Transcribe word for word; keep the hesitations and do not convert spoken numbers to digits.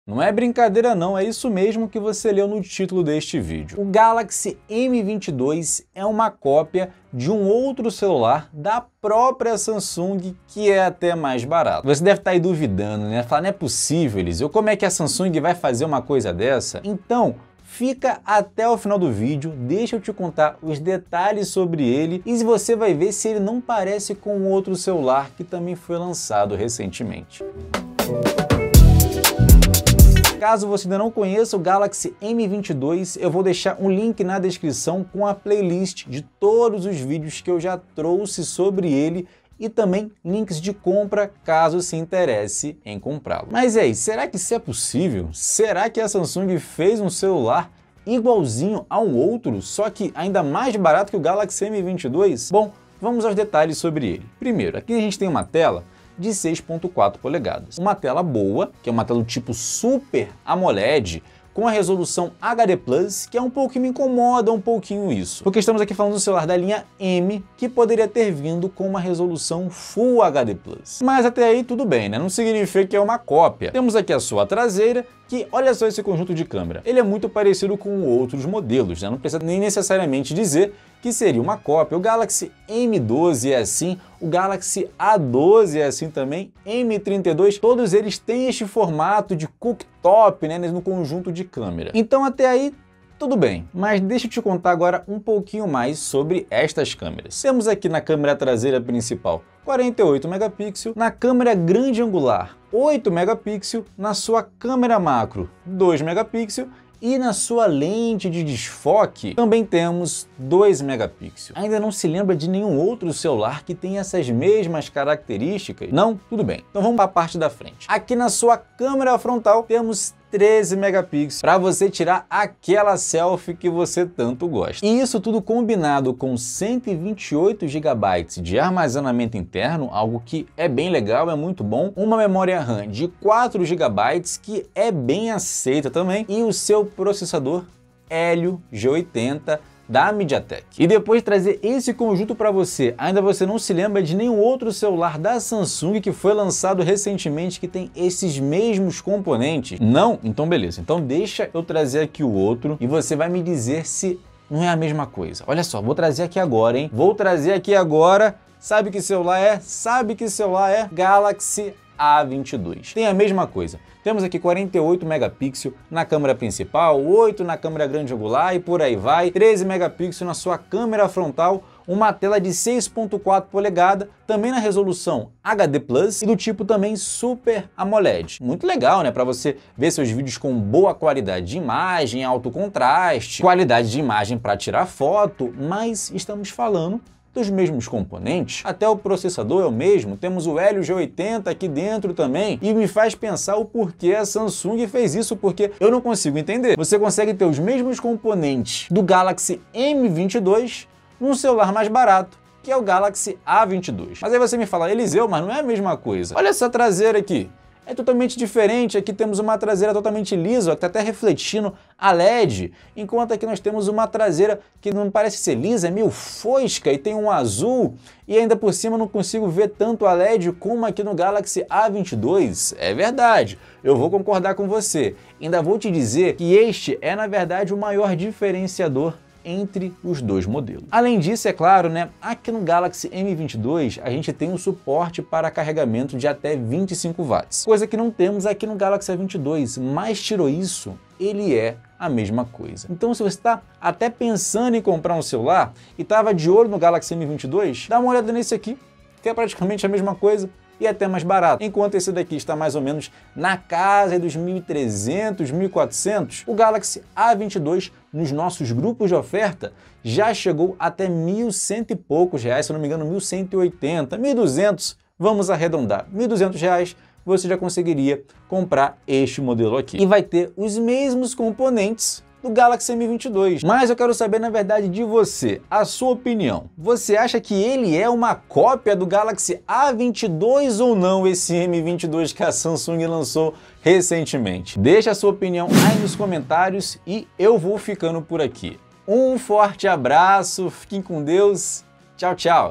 Não é brincadeira não, é isso mesmo que você leu no título deste vídeo. O Galaxy M vinte e dois é uma cópia de um outro celular da própria Samsung, que é até mais barato. Você deve estar aí duvidando, né? Falar, não é possível, Eliseu, como é que a Samsung vai fazer uma coisa dessa? Então, fica até o final do vídeo, deixa eu te contar os detalhes sobre ele e você vai ver se ele não parece com outro celular que também foi lançado recentemente. Caso você ainda não conheça o Galaxy M vinte e dois, eu vou deixar um link na descrição com a playlist de todos os vídeos que eu já trouxe sobre ele e também links de compra caso se interesse em comprá-lo. Mas e aí, será que isso é possível? Será que a Samsung fez um celular igualzinho ao outro, só que ainda mais barato que o Galaxy M vinte e dois? Bom, vamos aos detalhes sobre ele. Primeiro, aqui a gente tem uma tela de seis ponto quatro polegadas. Uma tela boa, que é uma tela do tipo Super AMOLED, com a resolução H D plus, que é um pouco que me incomoda um pouquinho isso. Porque estamos aqui falando do celular da linha M, que poderia ter vindo com uma resolução Full H D plus. Mas até aí tudo bem, né? Não significa que é uma cópia. Temos aqui a sua traseira, que olha só esse conjunto de câmera. Ele é muito parecido com outros modelos, né? Não precisa nem necessariamente dizer que seria uma cópia. O Galaxy M doze é assim, o Galaxy A doze é assim também, M trinta e dois, todos eles têm este formato de cooktop, né, no conjunto de câmera. Então até aí tudo bem, mas deixa eu te contar agora um pouquinho mais sobre estas câmeras. Temos aqui na câmera traseira principal quarenta e oito megapixels, na câmera grande angular oito megapixels, na sua câmera macro dois megapixels, e na sua lente de desfoque também temos dois megapixels. Ainda não se lembra de nenhum outro celular que tenha essas mesmas características? Não? Tudo bem. Então vamos para a parte da frente. Aqui na sua câmera frontal temos treze megapixels para você tirar aquela selfie que você tanto gosta. E isso tudo combinado com cento e vinte e oito gigabytes de armazenamento interno, algo que é bem legal, é muito bom. Uma memória RAM de quatro gigabytes, que é bem aceita também, e o seu processador Helio G oitenta da MediaTek. E depois de trazer esse conjunto para você, ainda você não se lembra de nenhum outro celular da Samsung que foi lançado recentemente que tem esses mesmos componentes? Não? Então beleza. Então deixa eu trazer aqui o outro e você vai me dizer se não é a mesma coisa. Olha só, vou trazer aqui agora, hein? Vou trazer aqui agora. Sabe que celular é? Sabe que celular é? Galaxy A vinte e dois. Tem a mesma coisa. Temos aqui quarenta e oito megapixels na câmera principal, oito na câmera grande angular e por aí vai, treze megapixels na sua câmera frontal, uma tela de seis ponto quatro polegadas, também na resolução H D plus e do tipo também Super AMOLED. Muito legal, né? Para você ver seus vídeos com boa qualidade de imagem, alto contraste, qualidade de imagem para tirar foto, mas estamos falando dos mesmos componentes, até o processador é o mesmo, temos o Helio G oitenta aqui dentro também, e me faz pensar o porquê a Samsung fez isso, porque eu não consigo entender. Você consegue ter os mesmos componentes do Galaxy M vinte e dois num celular mais barato, que é o Galaxy A vinte e dois. Mas aí você me fala, Eliseu, mas não é a mesma coisa. Olha essa traseira aqui. É totalmente diferente, aqui temos uma traseira totalmente lisa, que está até refletindo a L E D, enquanto aqui nós temos uma traseira que não parece ser lisa, é meio fosca e tem um azul, e ainda por cima não consigo ver tanto a L E D como aqui no Galaxy A vinte e dois. É verdade, eu vou concordar com você. Ainda vou te dizer que este é na verdade o maior diferenciador entre os dois modelos. Além disso, é claro, né, aqui no Galaxy M vinte e dois a gente tem um suporte para carregamento de até vinte e cinco watts, coisa que não temos aqui no Galaxy A vinte e dois, mas tirou isso, ele é a mesma coisa. Então se você está até pensando em comprar um celular e estava de olho no Galaxy M vinte e dois, dá uma olhada nesse aqui, que é praticamente a mesma coisa e até mais barato. Enquanto esse daqui está mais ou menos na casa dos mil e trezentos, mil e quatrocentos, o Galaxy A vinte e dois nos nossos grupos de oferta já chegou até mil e cento e poucos reais, se eu não me engano mil cento e oitenta, mil e duzentos, vamos arredondar, mil e duzentos reais você já conseguiria comprar este modelo aqui. E vai ter os mesmos componentes do Galaxy M vinte e dois. Mas eu quero saber, na verdade, de você, a sua opinião. Você acha que ele é uma cópia do Galaxy A vinte e dois ou não, esse M vinte e dois que a Samsung lançou recentemente? Deixa a sua opinião aí nos comentários e eu vou ficando por aqui. Um forte abraço, fiquem com Deus, tchau, tchau!